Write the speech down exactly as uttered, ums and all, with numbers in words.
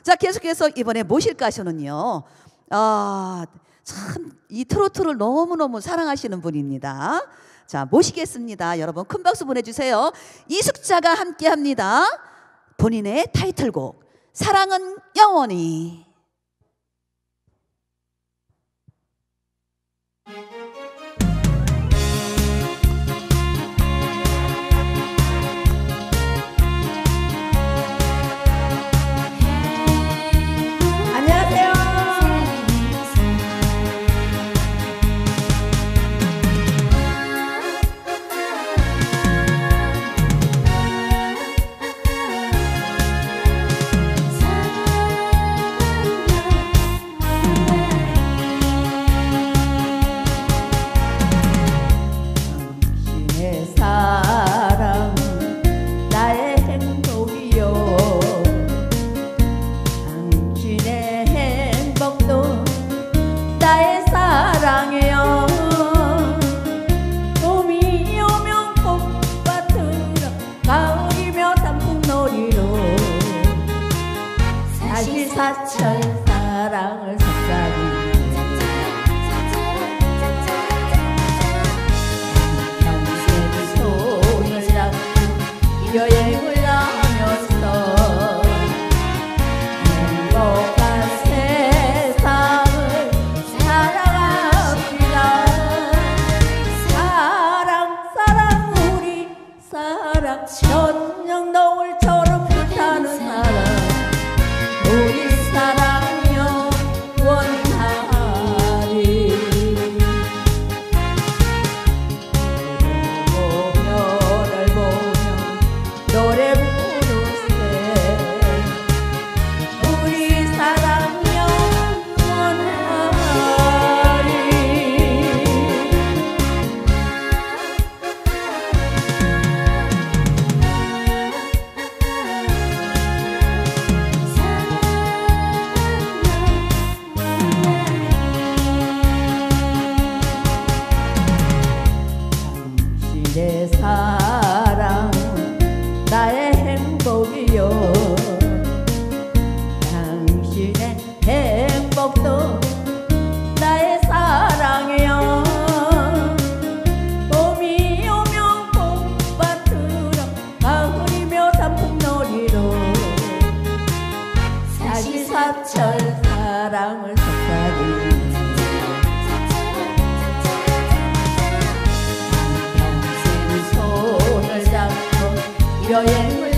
자, 계속해서 이번에 모실 가수는요, 아, 참 이 트로트를 너무너무 사랑하시는 분입니다. 자, 모시겠습니다. 여러분 큰 박수 보내주세요. 이숙자가 함께합니다. 본인의 타이틀곡 사랑은 영원히. 사철 사랑을 삭사리 평생 손을 잡고 여행을 하면서 행복한 세상을 살아갑시다. 사랑 사랑 우리 사랑 천년 노을처럼 불타는 사랑 우리 사랑 영원하리. 별을 보며 노래 부르세 우리 사랑 영원하리. 내 사랑 나의 행복이요 당신의 행복도 나의 사랑이요. 봄이 오면 봄밭으로 가을이며 단풍놀이로 사시사철 사랑을 삭사리 여행을